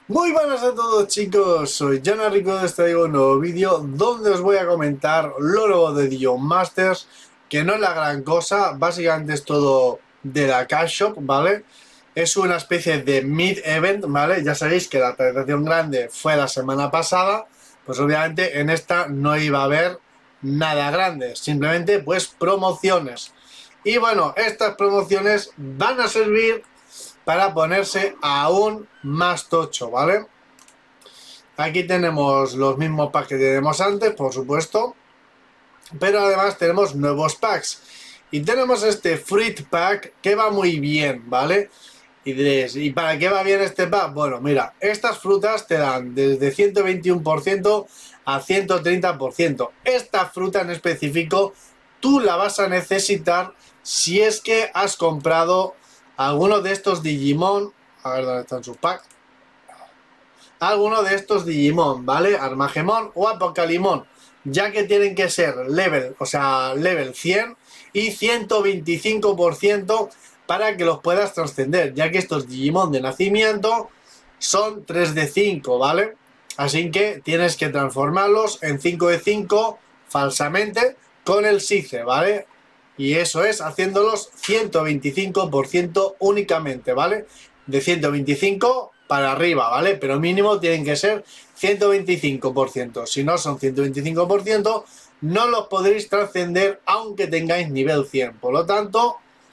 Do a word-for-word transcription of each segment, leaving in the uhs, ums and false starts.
Muy buenas a todos, chicos, soy Jana Rico, os traigo un nuevo vídeo donde os voy a comentar lo nuevo de Digimon Masters, que no es la gran cosa, básicamente es todo de la Cash Shop, ¿vale? Es una especie de mid-event, ¿vale? Ya sabéis que la actualización grande fue la semana pasada, pues obviamente en esta no iba a haber nada grande, simplemente pues promociones. Y bueno, estas promociones van a servir para ponerse aún más tocho, ¿vale? Aquí tenemos los mismos packs que tenemos antes, por supuesto, pero además tenemos nuevos packs. Y tenemos este Fruit Pack que va muy bien, ¿vale? Y diréis, ¿y para qué va bien este pack? Bueno, mira, estas frutas te dan desde ciento veintiuno por ciento a ciento treinta por ciento. Esta fruta en específico tú la vas a necesitar si es que has comprado alguno de estos Digimon. A ver dónde están sus packs. Alguno de estos Digimon, ¿vale? Armagemon o Apocalimon, ya que tienen que ser level, o sea, level cien y ciento veinticinco por ciento para que los puedas trascender, ya que estos Digimon de nacimiento son tres de cinco, ¿vale? Así que tienes que transformarlos en cinco de cinco falsamente con el Sice, ¿vale? Y eso es haciéndolos ciento veinticinco por ciento únicamente, ¿vale? De ciento veinticinco para arriba, ¿vale? Pero mínimo tienen que ser ciento veinticinco por ciento. Si no son ciento veinticinco por ciento, no los podréis trascender aunque tengáis nivel cien. Por lo tanto,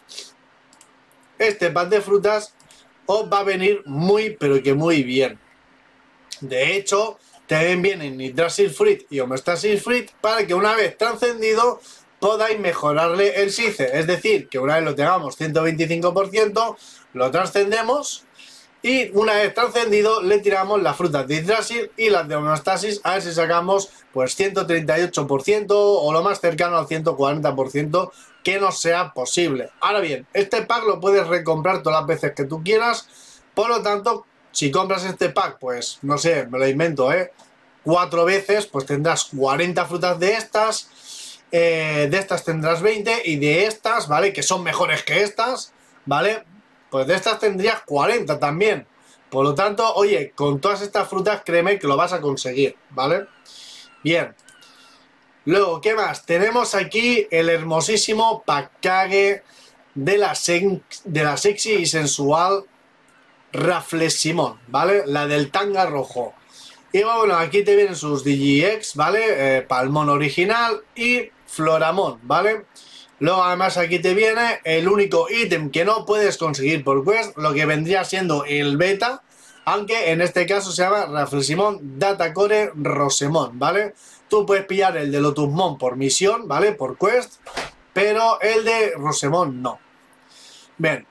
este pack de frutas os va a venir muy, pero que muy bien. De hecho, también vienen Yggdrasil Fruit y Homeostasis Fruit para que una vez trascendido podáis mejorarle el Sice. Es decir, que una vez lo tengamos ciento veinticinco por ciento, lo trascendemos y una vez trascendido le tiramos las frutas de Yggdrasil y las de Homeostasis a ver si sacamos pues ciento treinta y ocho por ciento o lo más cercano al ciento cuarenta por ciento que nos sea posible. Ahora bien, este pack lo puedes recomprar todas las veces que tú quieras, por lo tanto, si compras este pack, pues no sé, me lo invento, ¿eh? Cuatro veces, pues tendrás cuarenta frutas de estas. Eh, de estas tendrás veinte y de estas, ¿vale? Que son mejores que estas, ¿vale? Pues de estas tendrías cuarenta también. Por lo tanto, oye, con todas estas frutas créeme que lo vas a conseguir, ¿vale? Bien. Luego, ¿qué más? Tenemos aquí el hermosísimo Package de la, de la sexy y sensual Raflesimon, ¿vale? La del tanga rojo. Y bueno, aquí te vienen sus Digi-X, ¿vale? Eh, Palmón original y Floramon, ¿vale? Luego además aquí te viene el único ítem que no puedes conseguir por quest, lo que vendría siendo el beta, aunque en este caso se llama Raflesimon Datacore Rosemon, ¿vale? Tú puedes pillar el de Lotusmon por misión, ¿vale? Por quest, pero el de Rosemon no. Bien.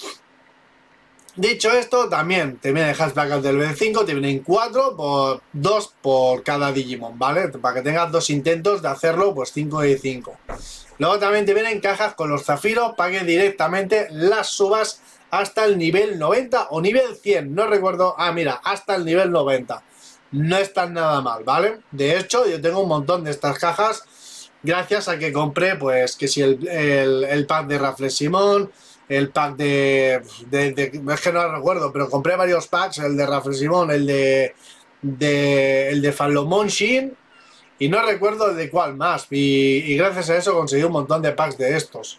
Dicho esto, también te viene el Hatchback del level cinco, te vienen cuatro, por dos por cada Digimon, ¿vale? Para que tengas dos intentos de hacerlo, pues cinco de cinco. Luego también te vienen cajas con los zafiros para que directamente las subas hasta el nivel noventa o nivel cien, no recuerdo. Ah, mira, hasta el nivel noventa. No están nada mal, ¿vale? De hecho, yo tengo un montón de estas cajas gracias a que compré, pues, que si el, el, el pack de Raflesimon, el pack de, de, de... es que no lo recuerdo, pero compré varios packs, el de Raflesimon, el de... de el de Falomonshin, y no recuerdo de cuál más, y, y gracias a eso conseguí un montón de packs de estos.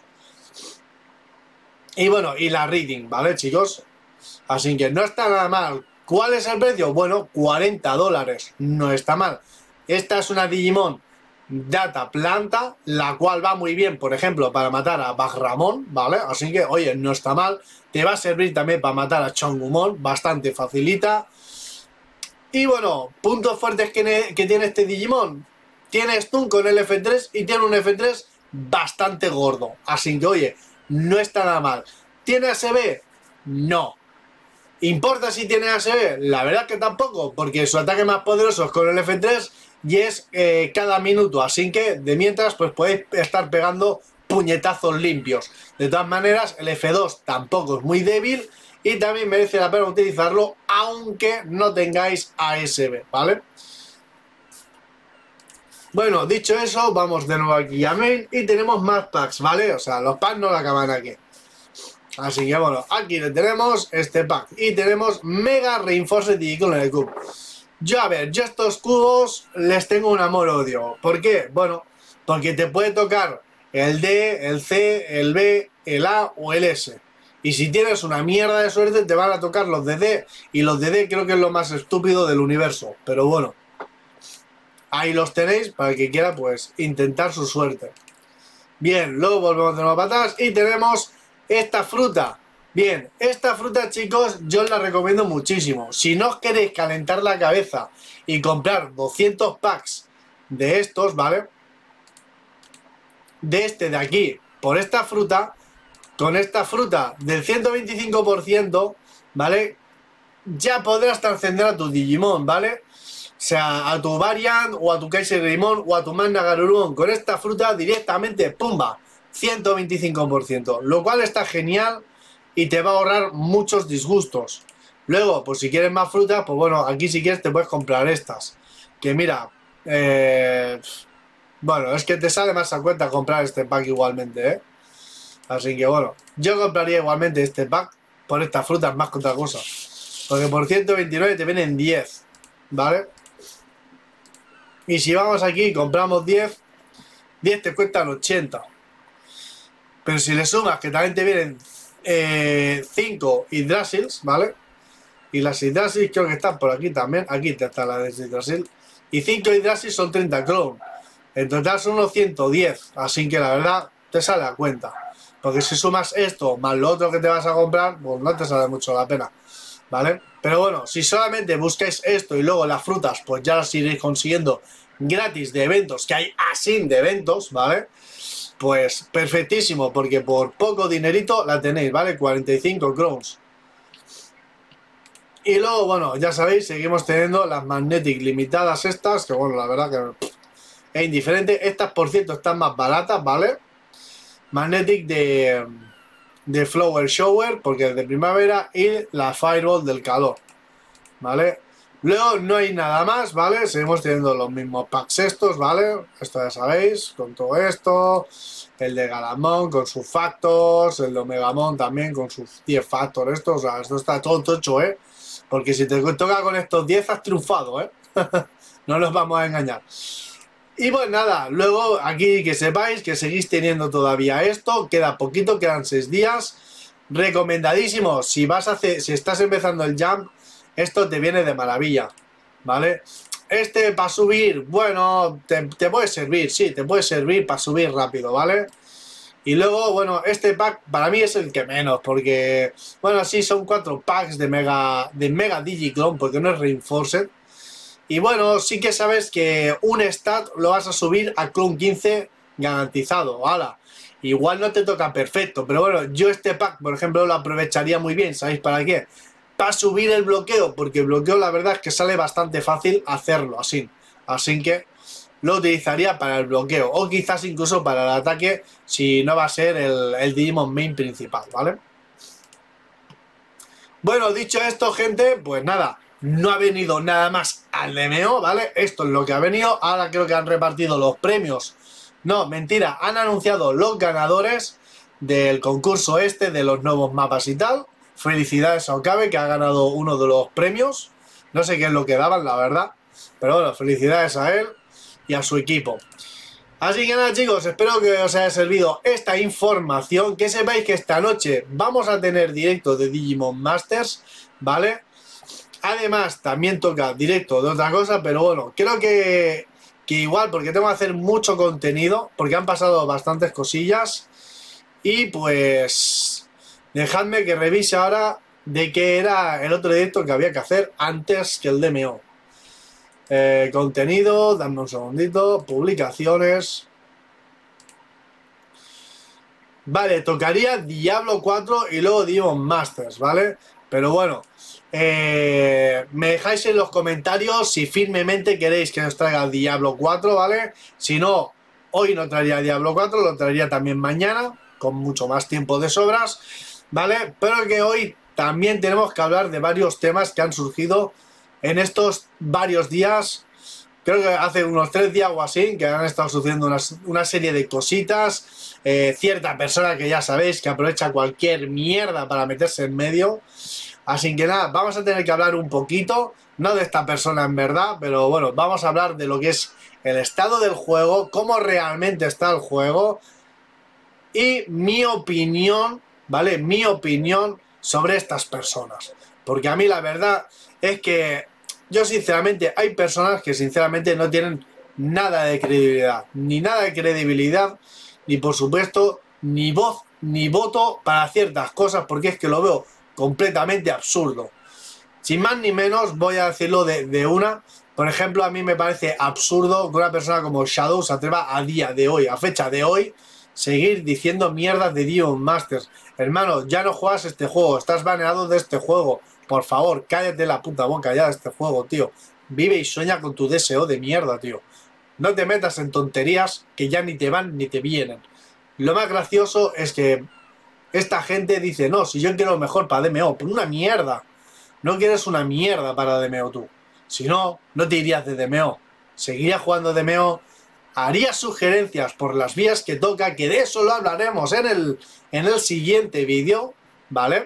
Y bueno, y la Reading, ¿vale, chicos? Así que no está nada mal. ¿Cuál es el precio? Bueno, cuarenta dólares, no está mal. Esta es una Digimon Data Planta, la cual va muy bien, por ejemplo, para matar a Bagramon, ¿vale? Así que, oye, no está mal. Te va a servir también para matar a Chongumon, bastante facilita. Y bueno, puntos fuertes que, que tiene este Digimon. Tiene stun con el F tres y tiene un F tres bastante gordo. Así que, oye, no está nada mal. ¿Tiene A S B? No. ¿Importa si tiene A S B? La verdad que tampoco, porque su ataque más poderoso es con el F tres y es eh, cada minuto, así que de mientras pues podéis estar pegando puñetazos limpios. De todas maneras, el F dos tampoco es muy débil y también merece la pena utilizarlo aunque no tengáis A S B, ¿vale? Bueno, dicho eso, vamos de nuevo aquí a main y tenemos más packs, ¿vale? O sea, los packs no la acaban aquí. Así que bueno, aquí le tenemos este pack. Y tenemos Mega Reinforced Digiclone Cube. Yo, a ver, yo estos cubos les tengo un amor-odio. ¿Por qué? Bueno, porque te puede tocar el D, el C, el B, el A o el S. Y si tienes una mierda de suerte, te van a tocar los de D. Y los de D creo que es lo más estúpido del universo. Pero bueno, ahí los tenéis para el que quiera, pues, intentar su suerte. Bien, luego volvemos de nuevo para atrás y tenemos esta fruta. Bien, esta fruta, chicos, yo os la recomiendo muchísimo. Si no os queréis calentar la cabeza y comprar doscientos packs de estos, ¿vale? De este de aquí, por esta fruta, con esta fruta del ciento veinticinco por ciento, ¿vale? Ya podrás trascender a tu Digimon, ¿vale? O sea, a tu Variant, o a tu Kaisergreymon, o a tu Magna Garurumon. Con esta fruta directamente, ¡pumba! ciento veinticinco por ciento, lo cual está genial. Y te va a ahorrar muchos disgustos. Luego, pues si quieres más frutas, pues bueno, aquí si quieres te puedes comprar estas. Que mira, eh, bueno, es que te sale más a cuenta comprar este pack igualmente, ¿eh? Así que bueno, yo compraría igualmente este pack por estas frutas más que otra cosa. Porque por ciento veintinueve te vienen diez, ¿vale? Y si vamos aquí y compramos diez, diez te cuestan ochenta. Pero si le sumas que también te vienen cinco eh, Yggdrasils, ¿vale? Y las Yggdrasils creo que están por aquí también. Aquí está la de Yggdrasil. Y cinco Yggdrasils son treinta clon. En total son unos ciento diez. Así que la verdad te sale a cuenta. Porque si sumas esto más lo otro que te vas a comprar, pues no te sale mucho la pena, ¿vale? Pero bueno, si solamente buscáis esto y luego las frutas, pues ya las iréis consiguiendo gratis de eventos, que hay así de eventos, ¿vale? Pues perfectísimo, porque por poco dinerito la tenéis, ¿vale? cuarenta y cinco crowns. Y luego, bueno, ya sabéis, seguimos teniendo las Magnetic limitadas estas, que bueno, la verdad que es indiferente. Estas, por cierto, están más baratas, ¿vale? Magnetic de, de Flower Shower, porque es de primavera, y la Fireball del calor, ¿vale? Luego no hay nada más, ¿vale? Seguimos teniendo los mismos packs estos, ¿vale? Esto ya sabéis, con todo esto. El de Galamon con sus factors, el de Omegamon también con sus diez factors estos. O sea, esto está todo tocho, ¿eh? Porque si te toca con estos diez has triunfado, ¿eh? No nos vamos a engañar. Y pues nada, luego aquí que sepáis que seguís teniendo todavía esto. Queda poquito, quedan seis días. Recomendadísimo, si vas a hacer, si estás empezando el jump, esto te viene de maravilla, ¿vale? Este para subir, bueno, te, te puede servir, sí, te puede servir para subir rápido, ¿vale? Y luego, bueno, este pack para mí es el que menos, porque, bueno, sí, son cuatro packs de Mega, de Mega Digiclone, porque no es Reinforced. Y bueno, sí que sabes que un stat lo vas a subir a Clone quince garantizado, ¿vale? Igual no te toca perfecto, pero bueno, yo este pack, por ejemplo, lo aprovecharía muy bien, ¿sabéis para qué? Para subir el bloqueo, porque el bloqueo la verdad es que sale bastante fácil hacerlo así. Así que lo utilizaría para el bloqueo, o quizás incluso para el ataque, si no va a ser el, el Digimon main principal, ¿vale? Bueno, dicho esto, gente, pues nada, no ha venido nada más al D M O, ¿vale? Esto es lo que ha venido. Ahora creo que han repartido los premios. No, mentira, han anunciado los ganadores del concurso este, de los nuevos mapas y tal. Felicidades a Okabe, que ha ganado uno de los premios. No sé qué es lo que daban, la verdad. Pero bueno, felicidades a él y a su equipo. Así que nada, chicos, espero que os haya servido esta información. Que sepáis que esta noche vamos a tener directo de Digimon Masters, ¿vale? Además, también toca directo de otra cosa, pero bueno, creo que, que igual, porque tengo que hacer mucho contenido, porque han pasado bastantes cosillas. Y pues, dejadme que revise ahora de qué era el otro directo que había que hacer antes que el D M O. Eh, contenido, dame un segundito, publicaciones. Vale, tocaría Diablo cuatro y luego Digimon Masters, ¿vale? Pero bueno, eh, me dejáis en los comentarios si firmemente queréis que os traiga Diablo cuatro, ¿vale? Si no, hoy no traería Diablo cuatro, lo traería también mañana, con mucho más tiempo de sobras, ¿vale? Pero que hoy también tenemos que hablar de varios temas que han surgido en estos varios días creo que hace unos tres días o así, que han estado sucediendo una, una serie de cositas. Eh, cierta persona que ya sabéis que aprovecha cualquier mierda para meterse en medio. Así que nada, vamos a tener que hablar un poquito, no de esta persona en verdad, pero bueno, vamos a hablar de lo que es el estado del juego, cómo realmente está el juego y mi opinión, ¿vale? Mi opinión sobre estas personas. Porque a mí la verdad es que yo sinceramente, hay personas que sinceramente no tienen nada de credibilidad, ni nada de credibilidad, ni por supuesto, ni voz, ni voto para ciertas cosas, porque es que lo veo completamente absurdo. Sin más ni menos, voy a decirlo de, de una. Por ejemplo, a mí me parece absurdo que una persona como Shadow se atreva a día de hoy, a fecha de hoy, seguir diciendo mierdas de Demon Masters. Hermano, ya no juegas este juego, estás baneado de este juego. Por favor, cállate la puta boca ya de este juego, tío. Vive y sueña con tu deseo de mierda, tío. No te metas en tonterías que ya ni te van ni te vienen. Lo más gracioso es que esta gente dice, no, si yo quiero lo mejor para D M O, pues una mierda. No quieres una mierda para D M O tú. Si no, no te irías de D M O. Seguirías jugando D M O, harías sugerencias por las vías que toca, que de eso lo hablaremos en el, en el siguiente vídeo, ¿vale?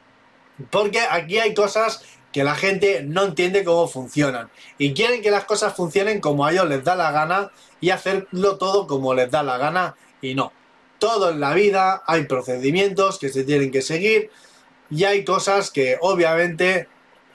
Porque aquí hay cosas que la gente no entiende cómo funcionan. Y quieren que las cosas funcionen como a ellos les da la gana y hacerlo todo como les da la gana y no. Todo en la vida hay procedimientos que se tienen que seguir y hay cosas que obviamente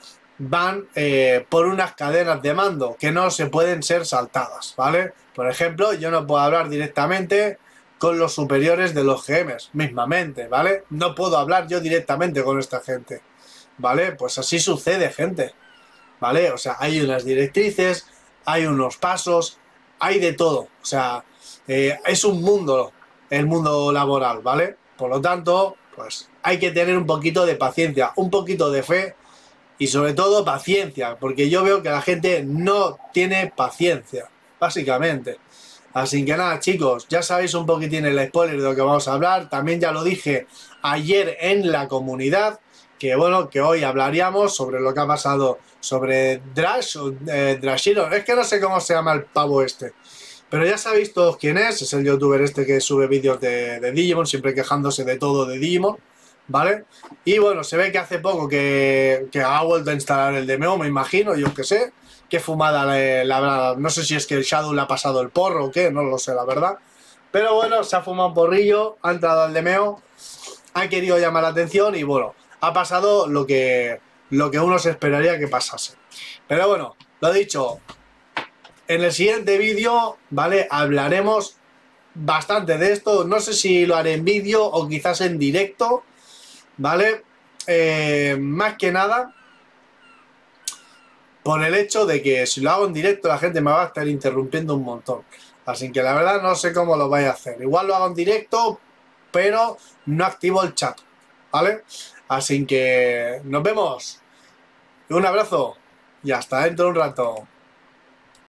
van eh, por unas cadenas de mando que no se pueden ser saltadas, ¿vale? Por ejemplo, yo no puedo hablar directamente con los superiores de los G Ms, mismamente, ¿vale? No puedo hablar yo directamente con esta gente, ¿vale? Pues así sucede, gente, ¿vale? O sea, hay unas directrices, hay unos pasos, hay de todo, o sea, eh, es un mundo, el mundo laboral, ¿vale? Por lo tanto, pues hay que tener un poquito de paciencia, un poquito de fe y sobre todo paciencia, porque yo veo que la gente no tiene paciencia, básicamente. Así que nada, chicos, ya sabéis un poquitín el spoiler de lo que vamos a hablar. También ya lo dije ayer en la comunidad, que bueno, que hoy hablaríamos sobre lo que ha pasado sobre Drash, o eh, Drashiro, es que no sé cómo se llama el pavo este. Pero ya sabéis todos quién es, es el youtuber este que sube vídeos de, de Digimon, siempre quejándose de todo de Digimon, ¿vale? Y bueno, se ve que hace poco que, que ha vuelto a instalar el D M O, me imagino, yo que sé. Qué fumada le, la, no sé si es que el Shadow le ha pasado el porro o qué, no lo sé la verdad. Pero bueno, se ha fumado un porrillo, ha entrado al D M O, ha querido llamar la atención y bueno, ha pasado lo que, lo que uno se esperaría que pasase. Pero bueno, lo dicho, en el siguiente vídeo, ¿vale? Hablaremos bastante de esto, no sé si lo haré en vídeo o quizás en directo, ¿vale? Eh, más que nada por el hecho de que si lo hago en directo la gente me va a estar interrumpiendo un montón. Así que la verdad no sé cómo lo vais a hacer. Igual lo hago en directo, pero no activo el chat, ¿vale? Así que nos vemos. Un abrazo y hasta dentro de un rato.